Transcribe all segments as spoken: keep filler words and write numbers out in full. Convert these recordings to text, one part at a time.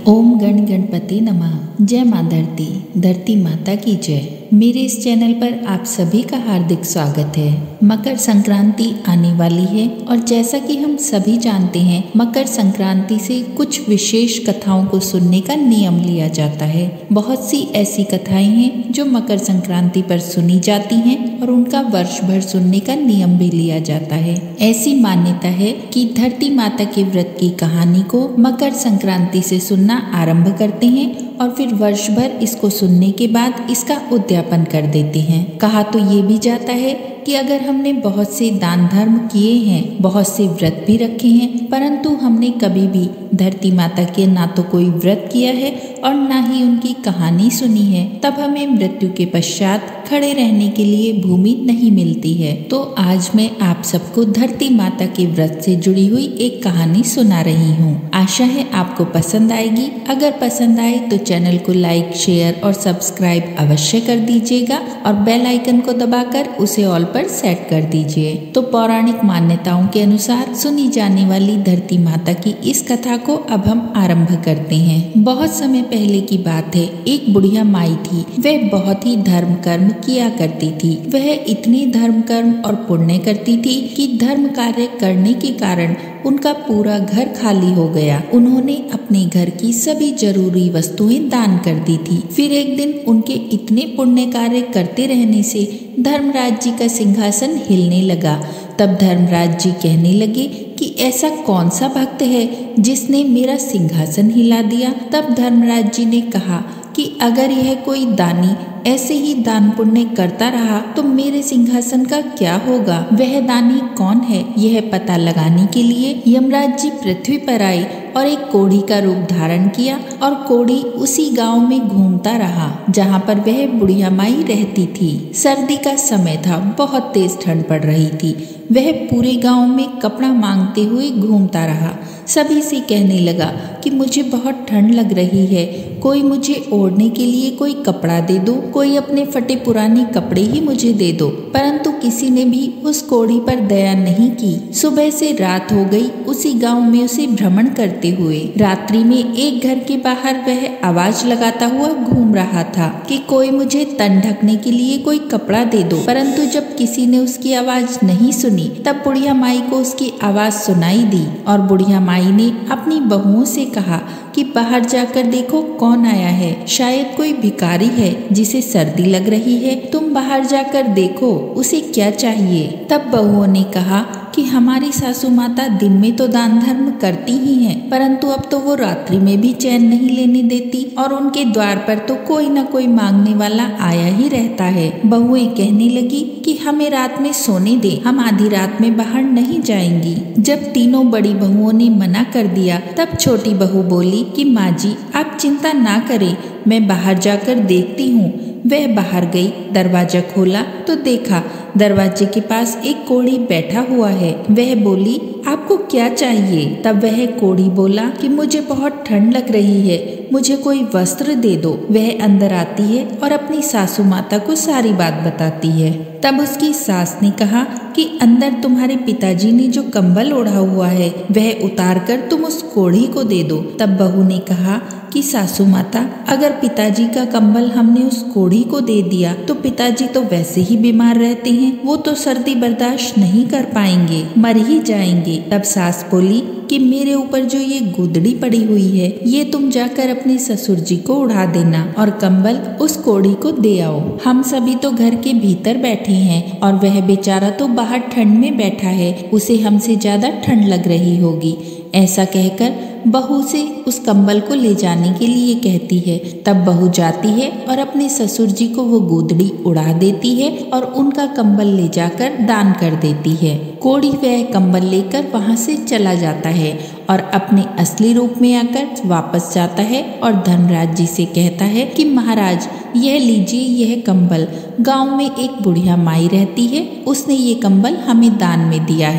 ओम गण गणपति नमः। जय माँ धरती, धरती माता की जय। मेरे इस चैनल पर आप सभी का हार्दिक स्वागत है। मकर संक्रांति आने वाली है और जैसा कि हम सभी जानते हैं, मकर संक्रांति से कुछ विशेष कथाओं को सुनने का नियम लिया जाता है। बहुत सी ऐसी कथाएं हैं जो मकर संक्रांति पर सुनी जाती हैं और उनका वर्ष भर सुनने का नियम भी लिया जाता है। ऐसी मान्यता है कि धरती माता के व्रत की कहानी को मकर संक्रांति से सुनना आरंभ करते हैं और फिर वर्ष भर इसको सुनने के बाद इसका उद्यापन कर देते हैं। कहा तो ये भी जाता है कि अगर हमने बहुत से दान धर्म किए हैं, बहुत से व्रत भी रखे हैं, परंतु हमने कभी भी धरती माता के ना तो कोई व्रत किया है और ना ही उनकी कहानी सुनी है, तब हमें मृत्यु के पश्चात खड़े रहने के लिए भूमि नहीं मिलती है। तो आज मैं आप सबको धरती माता के व्रत से जुड़ी हुई एक कहानी सुना रही हूँ। आशा है आपको पसंद आएगी। अगर पसंद आए तो चैनल को लाइक, शेयर और सब्सक्राइब अवश्य कर दीजिएगा और बेल आइकन को दबाकर उसे ऑल पर सेट कर दीजिए। तो पौराणिक मान्यताओं के अनुसार सुनी जाने वाली धरती माता की इस कथा को अब हम आरंभ करते हैं। बहुत समय पहले की बात है, एक बुढ़िया माई थी। वह बहुत ही धर्म कर्म किया करती थी। वह इतनी धर्म कर्म और पुण्य करती थी कि धर्म कार्य करने के कारण उनका पूरा घर खाली हो गया। उन्होंने अपने घर की सभी जरूरी वस्तुएं दान कर दी थी। फिर एक दिन उनके इतने पुण्य कार्य करते रहने से धर्मराज जी का सिंहासन हिलने लगा। तब धर्मराज जी कहने लगे कि ऐसा कौन सा भक्त है जिसने मेरा सिंहासन हिला दिया। तब धर्मराज जी ने कहा कि अगर यह कोई दानी ऐसे ही दान पुण्य करता रहा तो मेरे सिंहासन का क्या होगा। वह दानी कौन है, यह पता लगाने के लिए यमराज जी पृथ्वी पर आए और एक कोढ़ी का रूप धारण किया और कोढ़ी उसी गांव में घूमता रहा जहां पर वह बुढ़िया माई रहती थी। सर्दी का समय था, बहुत तेज ठंड पड़ रही थी। वह पूरे गांव में कपड़ा मांगते हुए घूमता रहा। सभी से कहने लगा कि मुझे बहुत ठंड लग रही है, कोई मुझे ओढ़ने के लिए कोई कपड़ा दे दो, कोई अपने फटे पुराने कपड़े ही मुझे दे दो। परंतु किसी ने भी उस कोढ़ी पर दया नहीं की। सुबह से रात हो गई उसी गांव में उसे भ्रमण करते हुए। रात्रि में एक घर के बाहर वह आवाज लगाता हुआ घूम रहा था कि कोई मुझे तन ढकने के लिए कोई कपड़ा दे दो। परंतु जब किसी ने उसकी आवाज नहीं सुनी, तब बुढ़िया माई को उसकी आवाज सुनाई दी और बुढ़िया माई ने अपनी बहुओं से कहा कि बाहर जाकर देखो कौन आया है, शायद कोई भिखारी है जिसे सर्दी लग रही है। तुम बाहर जाकर देखो उसे क्या चाहिए। तब बहुओं ने कहा कि हमारी सासू माता दिन में तो दान धर्म करती ही हैं, परंतु अब तो वो रात्रि में भी चैन नहीं लेने देती और उनके द्वार पर तो कोई न कोई मांगने वाला आया ही रहता है। बहुएं कहने लगी कि हमें रात में सोने दे, हम आधी रात में बाहर नहीं जाएंगी। जब तीनों बड़ी बहुओं ने मना कर दिया, तब छोटी बहू बोली कि माँ जी आप चिंता ना करें, मैं बाहर जाकर देखती हूँ। वह बाहर गई, दरवाजा खोला तो देखा दरवाजे के पास एक कोढ़ी बैठा हुआ है। वह बोली आपको क्या चाहिए। तब वह कोढ़ी बोला कि मुझे बहुत ठंड लग रही है, मुझे कोई वस्त्र दे दो। वह अंदर आती है और अपनी सासू माता को सारी बात बताती है। तब उसकी सास ने कहा कि अंदर तुम्हारे पिताजी ने जो कंबल ओढ़ा हुआ है वह उतार कर तुम उस कोढ़ी को दे दो। तब बहू ने कहा कि सासू माता अगर पिताजी का कंबल हमने उस कोढ़ी को दे दिया तो पिताजी तो वैसे ही बीमार रहते हैं, वो तो सर्दी बर्दाश्त नहीं कर पाएंगे, मर ही जाएंगे। तब सास बोली कि मेरे ऊपर जो ये गुदड़ी पड़ी हुई है ये तुम जाकर अपने ससुर जी को उड़ा देना और कंबल उस कोढ़ी को दे आओ। हम सभी तो घर के भीतर बैठे हैं और वह बेचारा तो बाहर ठंड में बैठा है, उसे हमसे ज्यादा ठंड लग रही होगी। ऐसा कहकर बहू से उस कंबल को ले जाने के लिए कहती है। तब बहू जाती है और अपने ससुर जी को वो गोदड़ी उड़ा देती है और उनका कंबल ले जाकर दान कर देती है। कोढ़ी वह कंबल लेकर वहां से चला जाता है और अपने असली रूप में आकर वापस जाता है और धर्मराज जी से कहता है कि महाराज यह लीजिए यह कंबल। गांव में एक बुढ़िया माई रहती है, उसने ये कंबल हमें दान में दिया है।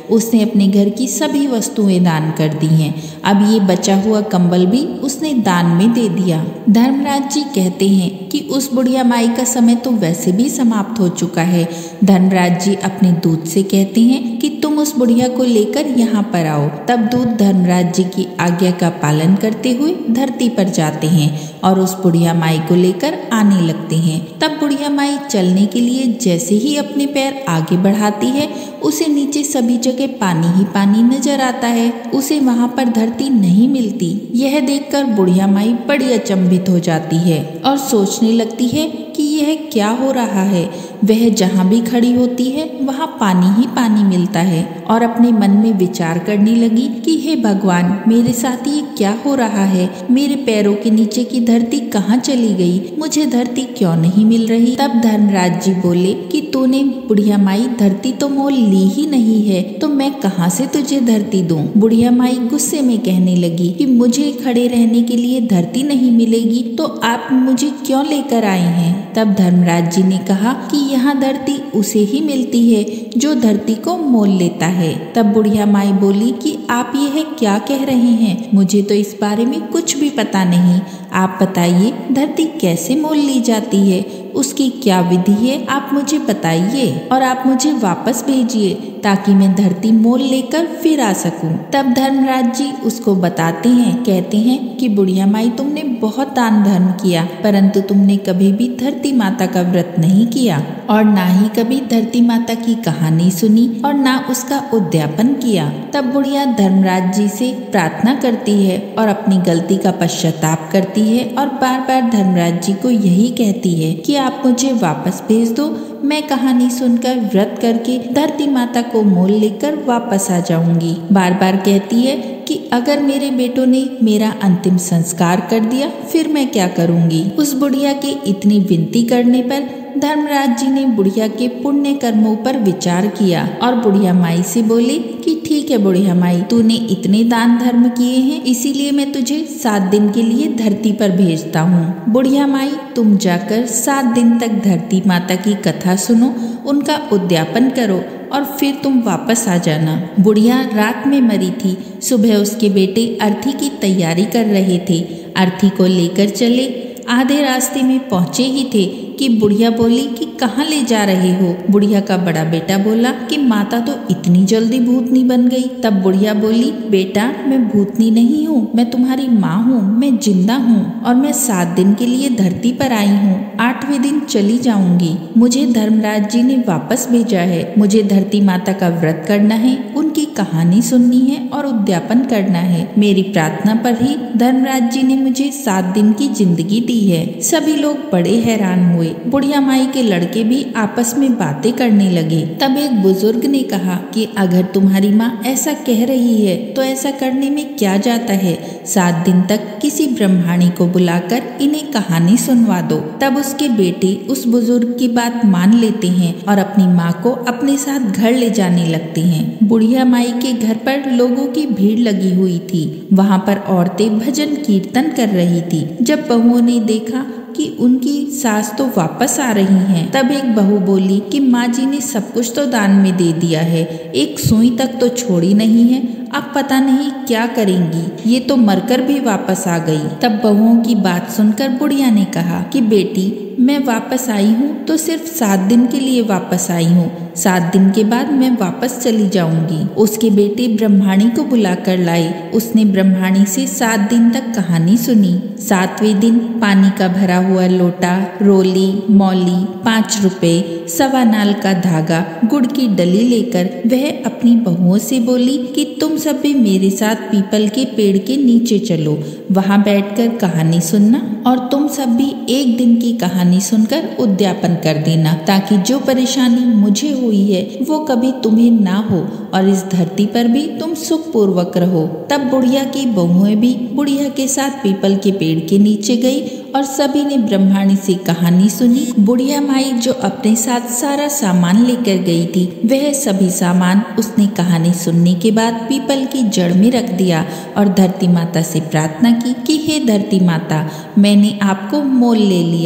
उसने अपने घर की सभी वस्तुएं दान कर दी हैं। अब ये बचा हुआ कंबल भी उसने दान में दे दिया। धर्मराज जी कहते हैं कि उस बुढ़िया माई का समय तो वैसे भी समाप्त हो चुका है। धर्मराज जी अपने दूत से कहते हैं कि तुम उस बुढ़िया को लेकर यहाँ पर आओ। तब दूत धर्मराज जी की आज्ञा का पालन करते हुए धरती पर जाते हैं और उस बुढ़िया माई को लेकर आने लगते हैं। तब बुढ़िया माई चलने के लिए जैसे ही अपने पैर आगे बढ़ाती है, उसे नीचे सभी जगह पानी ही पानी नजर आता है। उसे वहाँ पर धरती नहीं मिलती। यह देखकर बुढ़िया माई बड़ी अचंभित हो जाती है और सोचने लगती है कि यह क्या हो रहा है। वह जहाँ भी खड़ी होती है वहाँ पानी ही पानी मिलता है और अपने मन में विचार करने लगी कि हे भगवान, मेरे साथ ये क्या हो रहा है। मेरे पैरों के नीचे की धरती कहाँ चली गई, मुझे धरती क्यों नहीं मिल रही। तब धर्मराज जी बोले कि तूने बुढ़िया माई धरती तो मोल ली ही नहीं है, तो मैं कहाँ से तुझे धरती दूं। बुढ़िया माई गुस्से में कहने लगी कि मुझे खड़े रहने के लिए धरती नहीं मिलेगी तो आप मुझे क्यों लेकर आए हैं। तब धर्मराज जी ने कहा कि यहाँ धरती उसे ही मिलती है जो धरती को मोल लेता है। तब बुढ़िया माई बोली कि आप यह क्या कह रहे हैं, मुझे तो इस बारे में कुछ भी पता नहीं। आप बताइए धरती कैसे मोल ली जाती है, उसकी क्या विधि है, आप मुझे बताइए और आप मुझे वापस भेजिए ताकि मैं धरती मोल लेकर फिर आ सकूं। तब धर्मराज जी उसको बताते हैं, कहते हैं कि बुढ़िया माई, तुमने बहुत दान धर्म किया, परंतु तुमने कभी भी धरती माता का व्रत नहीं किया और ना ही कभी धरती माता की कहानी सुनी और ना उसका उद्यापन किया। तब बुढ़िया धर्मराज जी से प्रार्थना करती है और अपनी गलती का पश्चाताप करती है और बार बार धर्मराज जी को यही कहती है कि आप मुझे वापस भेज दो, मैं कहानी सुनकर व्रत करके धरती माता को मोल लेकर वापस आ जाऊंगी। बार बार कहती है कि अगर मेरे बेटों ने मेरा अंतिम संस्कार कर दिया फिर मैं क्या करूंगी। उस बुढ़िया के इतनी विनती करने पर धर्मराज जी ने बुढ़िया के पुण्य कर्मों पर विचार किया और बुढ़िया माई से बोले कि ठीक है बुढ़िया माई, तूने इतने दान धर्म किए हैं, इसीलिए मैं तुझे सात दिन के लिए धरती पर भेजता हूँ। बुढ़िया माई, तुम जाकर सात दिन तक धरती माता की कथा सुनो, उनका उद्यापन करो और फिर तुम वापस आ जाना। बुढ़िया रात में मरी थी। सुबह उसके बेटे अर्थी की तैयारी कर रहे थे। अर्थी को लेकर चले। आधे रास्ते में पहुंचे ही थे कि बुढ़िया बोली कि कहाँ ले जा रहे हो। बुढ़िया का बड़ा बेटा बोला कि माता तो इतनी जल्दी भूतनी बन गई। तब बुढ़िया बोली, बेटा मैं भूतनी नहीं हूँ, मैं तुम्हारी माँ हूँ, मैं जिंदा हूँ और मैं सात दिन के लिए धरती पर आई हूँ। आठवें दिन चली जाऊंगी। मुझे धर्मराज जी ने वापस भेजा है। मुझे धरती माता का व्रत करना है, उनकी कहानी सुननी है और उद्यापन करना है। मेरी प्रार्थना पर ही धर्मराज जी ने मुझे सात दिन की जिंदगी दी है। सभी लोग बड़े हैरान हुए। बुढ़िया माई के लड़के भी आपस में बातें करने लगे। तब एक बुजुर्ग ने कहा कि अगर तुम्हारी माँ ऐसा कह रही है तो ऐसा करने में क्या जाता है। सात दिन तक किसी ब्रह्माणी को बुलाकर इन्हें कहानी सुनवा दो। तब उसके बेटे उस बुजुर्ग की बात मान लेते हैं और अपनी माँ को अपने साथ घर ले जाने लगते हैं। बुढ़िया माई के घर पर लोगों की भीड़ लगी हुई थी। वहाँ पर औरतें भजन कीर्तन कर रही थी। जब बहुओं ने देखा कि उनकी सास तो वापस आ रही हैं, तब एक बहू बोली कि माँ जी ने सब कुछ तो दान में दे दिया है, एक सुई तक तो छोड़ी नहीं है, अब पता नहीं क्या करेंगी, ये तो मरकर भी वापस आ गई। तब बहुओं की बात सुनकर बुढ़िया ने कहा कि बेटी, मैं वापस आई हूँ तो सिर्फ सात दिन के लिए वापस आई हूँ, सात दिन के बाद मैं वापस चली जाऊंगी। उसके बेटे ब्रह्माणी को बुलाकर लाए। उसने ब्रह्माणी से सात दिन तक कहानी सुनी। सातवें दिन पानी का भरा हुआ लोटा, रोली, मौली, पाँच रुपए, सवा नाल का धागा, गुड़ की डली लेकर वह अपनी बहुओं से बोली कि तुम सब भी मेरे साथ पीपल के पेड़ के नीचे चलो, वहाँ बैठकर कहानी सुनना और तुम सब भी एक दिन की कहानी सुनकर उद्यापन कर देना, ताकि जो परेशानी मुझे हुई है वो कभी तुम्हें ना हो और इस धरती पर भी तुम सुखपूर्वक रहो। तब बुढ़िया की बहुएं भी बुढ़िया के साथ पीपल के पेड़ के नीचे गई और सभी ने ब्रह्माणी से कहानी सुनी। बुढ़िया माई जो अपने साथ सारा सामान लेकर गई थी, वह सभी सामान उसने कहानी सुनने के बाद पीपल की जड़ में रख दिया और धरती माता से प्रार्थना की कि हे धरती माता, मैंने आपको मोल ले लिया,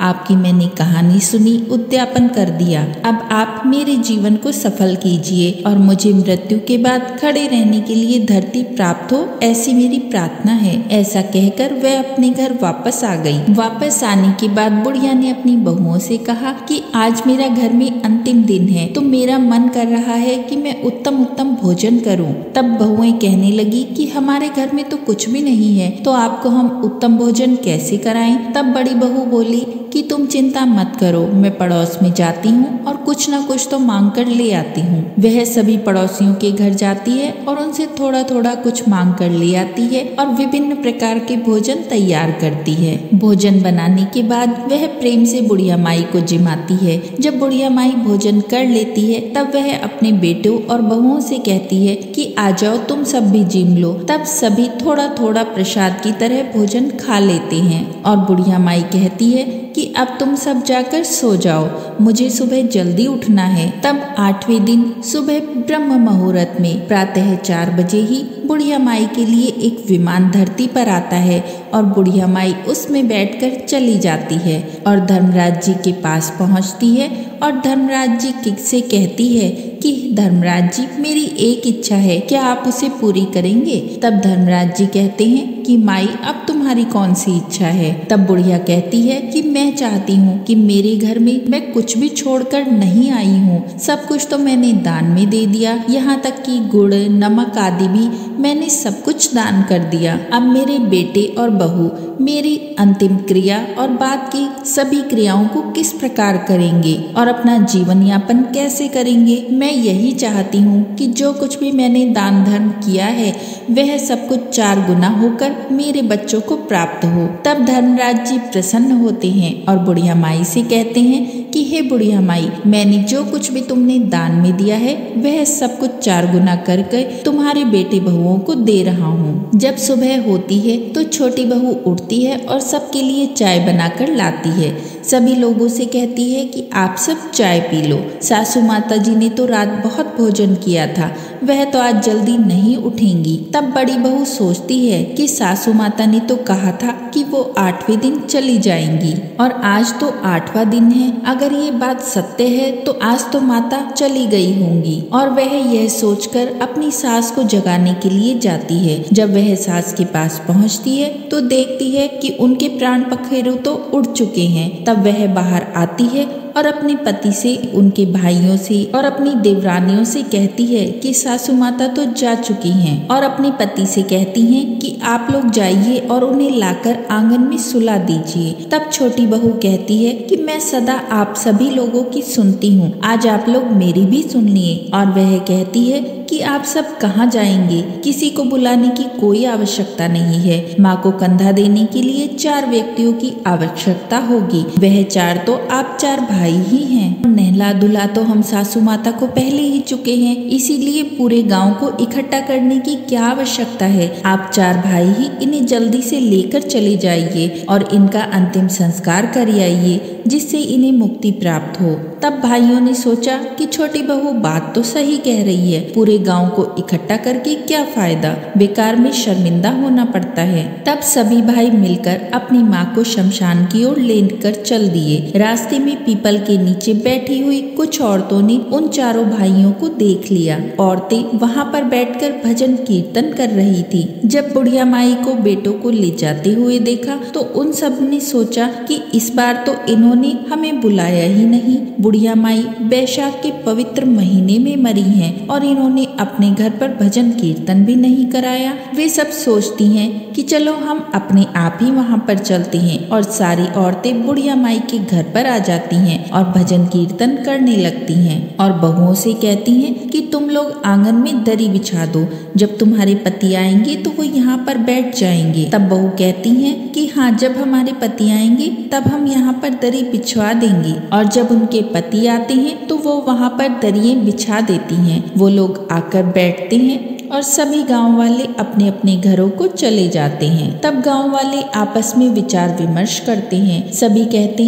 आपकी मैंने कहानी सुनी, उद्यापन कर दिया। अब आप मेरे जीवन को सफल कीजिए और मुझे मृत्यु के बाद खड़े रहने के लिए धरती प्राप्त हो, ऐसी मेरी प्रार्थना है। ऐसा कहकर वह अपने घर वापस आ गई। वापस आने के बाद बुढ़िया ने अपनी बहुओं से कहा कि आज मेरा घर में अंतिम दिन है, तो मेरा मन कर रहा है कि मैं उत्तम उत्तम भोजन करूं। तब बहुएं कहने लगी कि हमारे घर में तो कुछ भी नहीं है, तो आपको हम उत्तम भोजन कैसे कराएं। तब बड़ी बहू बोली कि तुम चिंता मत करो, मैं पड़ोस में जाती हूँ और कुछ न कुछ तो मांग कर ले आती हूँ। वह सभी पड़ोसियों के घर जाती है और उनसे थोड़ा थोड़ा कुछ मांग कर ले आती है और विभिन्न प्रकार के भोजन तैयार करती है। भोजन बनाने के बाद वह प्रेम से बुढ़िया माई को जिमाती है। जब बुढ़िया माई भोजन कर लेती है तब वह अपने बेटों और बहुओं से कहती है कि आ जाओ, तुम सब भी जिम लो। तब सभी थोड़ा थोड़ा प्रसाद की तरह भोजन खा लेते हैं और बुढ़िया माई कहती है कि अब तुम सब जाकर सो जाओ, मुझे सुबह जल्दी उठना है। तब आठवें दिन सुबह ब्रह्म मुहूर्त में प्रातः चार बजे ही बुढ़िया माई के लिए एक विमान धरती पर आता है और बुढ़िया माई उसमें बैठकर चली जाती है और धर्मराज जी के पास पहुंचती है और धर्मराज जी से कहती है कि धर्मराज जी, मेरी एक इच्छा है, क्या आप उसे पूरी करेंगे। तब धर्मराज जी कहते हैं कि माई, अब तुम्हारी कौन सी इच्छा है। तब बुढ़िया कहती है कि मैं चाहती हूँ कि मेरे घर में मैं कुछ भी छोड़कर नहीं आई हूँ, सब कुछ तो मैंने दान में दे दिया, यहाँ तक कि गुड़ नमक आदि भी मैंने सब कुछ दान कर दिया। अब मेरे बेटे और बहू मेरी अंतिम क्रिया और बाद की सभी क्रियाओं को किस प्रकार करेंगे और अपना जीवन यापन कैसे करेंगे। मैं यही चाहती हूँ कि जो कुछ भी मैंने दान धर्म किया है वह सब कुछ चार गुना होकर मेरे बच्चों को प्राप्त हो। तब धर्मराज जी प्रसन्न होते हैं और बुढ़िया माई से कहते हैं कि हे बुढ़िया माई, मैंने जो कुछ भी तुमने दान में दिया है वह सब कुछ चार गुना करके तुम्हारे बेटे बहुओं को दे रहा हूँ। जब सुबह होती है तो छोटी बहू उठती है और सबके लिए चाय बनाकर लाती है। सभी लोगों से कहती है कि आप सब चाय पी लो। सासू माता जी ने तो रात बहुत भोजन किया था, वह तो आज जल्दी नहीं उठेंगी। तब बड़ी बहू सोचती है कि सासू माता ने तो कहा था कि वो आठवें दिन चली जाएंगी और आज तो आठवां दिन है। अगर ये बात सत्य है तो आज तो माता चली गई होंगी। और वह यह सोचकर अपनी सास को जगाने के लिए जाती है। जब वह सास के पास पहुंचती है तो देखती है कि उनके प्राण पखेरु तो उड़ चुके हैं। तब वह बाहर आती है और अपने पति से, उनके भाइयों से और अपनी देवरानियों से कहती है कि सासू माता तो जा चुकी हैं और अपने पति से कहती हैं कि आप लोग जाइए और उन्हें लाकर आंगन में सुला दीजिए। तब छोटी बहू कहती है कि मैं सदा आप सभी लोगों की सुनती हूँ, आज आप लोग मेरी भी सुन लिए। और वह कहती है कि आप सब कहाँ जाएंगे, किसी को बुलाने की कोई आवश्यकता नहीं है। माँ को कंधा देने के लिए चार व्यक्तियों की आवश्यकता होगी, वह चार तो आप चार भाई ही हैं। नहला धुला तो हम सासू माता को पहले ही चुके हैं, इसीलिए पूरे गांव को इकट्ठा करने की क्या आवश्यकता है। आप चार भाई ही इन्हें जल्दी से लेकर चले जाइए और इनका अंतिम संस्कार कर आइए, जिससे इन्हें मुक्ति प्राप्त हो। तब भाइयों ने सोचा कि छोटी बहू बात तो सही कह रही है, पूरे गांव को इकट्ठा करके क्या फायदा, बेकार में शर्मिंदा होना पड़ता है। तब सभी भाई मिलकर अपनी माँ को शमशान की ओर लेकर चल दिए। रास्ते में पीपल के नीचे बैठी हुई कुछ औरतों ने उन चारों भाइयों को देख लिया। औरतें वहां पर बैठकर भजन कीर्तन कर रही थी। जब बुढ़िया माई को बेटों को ले जाते हुए देखा तो उन सब ने सोचा कि इस बार तो इन्होंने हमें बुलाया ही नहीं। बुढ़िया माई बैशाख के पवित्र महीने में मरी हैं और इन्होंने अपने घर पर भजन कीर्तन भी नहीं कराया। वे सब सोचती हैं कि चलो हम अपने आप ही वहां पर चलते हैं और सारी औरतें बुढ़िया माई के घर पर आ जाती हैं और भजन कीर्तन करने लगती हैं और बहुओं से कहती हैं कि तुम लोग आंगन में दरी बिछा दो, जब तुम्हारे पति आएंगे तो वो यहाँ पर बैठ जाएंगे। तब बहू कहती हैं कि हाँ, जब हमारे पति आएंगे तब हम यहाँ पर दरी बिछवा देंगे। और जब उनके पति आते हैं तो वो वहाँ पर दरियां बिछा देती हैं। वो लोग आकर बैठते हैं और सभी गांव वाले अपने अपने घरों को चले जाते हैं। तब गांव वाले आपस में विचार विमर्श करते हैं। सभी कहते हैं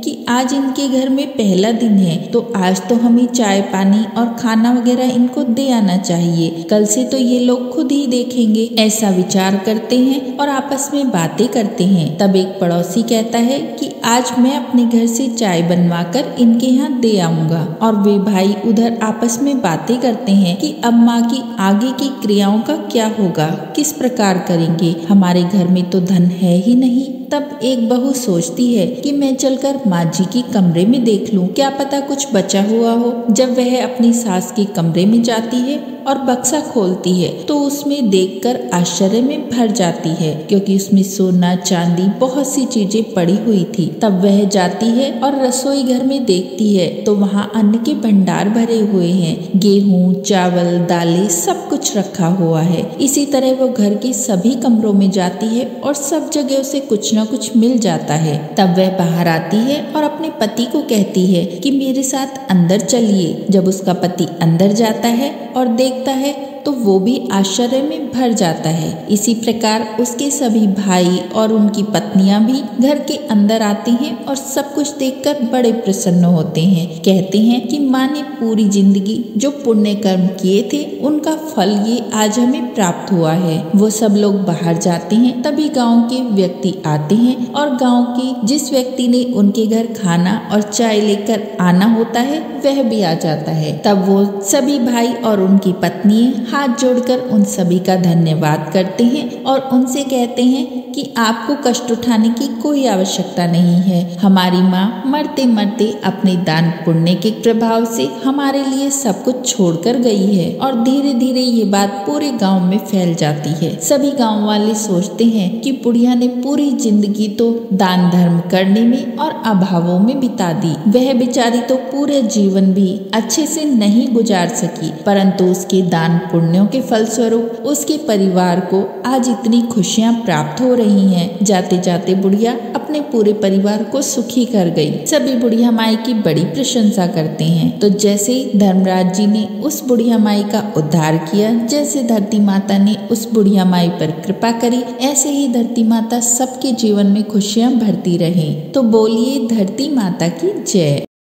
कि आज इनके घर में पहला दिन है, तो आज तो हमें चाय पानी और खाना वगैरह इनको दे आना चाहिए, कल से तो ये लोग खुद ही देखेंगे। ऐसा विचार करते हैं और आपस में बातें करते हैं। तब एक पड़ोसी कहता है कि आज मैं अपने घर से चाय बनवाकर इनके यहाँ दे आऊंगा। और वे भाई उधर आपस में बातें करते हैं कि अब माँ की आगे की क्रियाओं का क्या होगा, किस प्रकार करेंगे, हमारे घर में तो धन है ही नहीं। तब एक बहू सोचती है कि मैं चलकर माँ जी के कमरे में देख लूं, क्या पता कुछ बचा हुआ हो। जब वह अपनी सास के कमरे में जाती है और बक्सा खोलती है तो उसमें देखकर आश्चर्य में भर जाती है, क्योंकि उसमें सोना चांदी बहुत सी चीजें पड़ी हुई थी। तब वह जाती है और रसोई घर में देखती है तो वहाँ अन्न के भंडार भरे हुए हैं, गेहूं चावल दालें सब कुछ रखा हुआ है। इसी तरह वो घर के सभी कमरों में जाती है और सब जगह उसे कुछ न कुछ मिल जाता है। तब वह बाहर आती है और अपने पति को कहती है कि मेरे साथ अंदर चलिए। जब उसका पति अंदर जाता है और देखता है तो वो भी आश्चर्य में भर जाता है। इसी प्रकार उसके सभी भाई और उनकी पत्नियां भी घर के अंदर आते हैं और सब कुछ देखकर बड़े प्रसन्न होते हैं। कहते हैं कि माँ ने पूरी जिंदगी जो पुण्य कर्म किए थे उनका फल ये आज हमें प्राप्त हुआ है। वो सब लोग बाहर जाते हैं, तभी गाँव के व्यक्ति आते हैं और गाँव के जिस व्यक्ति ने उनके घर खाना और चाय लेकर आना होता है वह भी आ जाता है। तब वो सभी भाई और उनकी पत्नियां हाथ जोड़कर उन सभी का धन्यवाद करते हैं और उनसे कहते हैं कि आपको कष्ट उठाने की कोई आवश्यकता नहीं है। हमारी माँ मरते मरते अपने दान पुण्य के प्रभाव से हमारे लिए सब कुछ छोड़कर गई है। और धीरे धीरे ये बात पूरे गांव में फैल जाती है। सभी गांव वाले सोचते हैं कि बुढ़िया ने पूरी जिंदगी तो दान धर्म करने में और अभावों में बिता दी। वह बेचारी तो पूरे जीवन भी अच्छे से नहीं गुजार सकी, परंतु उसके दान पुण्यों के फलस्वरूप उसके परिवार को आज इतनी खुशियां प्राप्त हो रही हैं। जाते जाते बुढ़िया अपने पूरे परिवार को सुखी कर गई। सभी बुढ़िया माई की बड़ी प्रशंसा करते हैं। तो जैसे धर्मराज जी ने उस बुढ़िया माई का उद्धार किया, जैसे धरती माता ने उस बुढ़िया माई पर कृपा करी, ऐसे ही धरती माता सबके जीवन में खुशियां भरती रहे। तो बोलिए धरती माता की जय।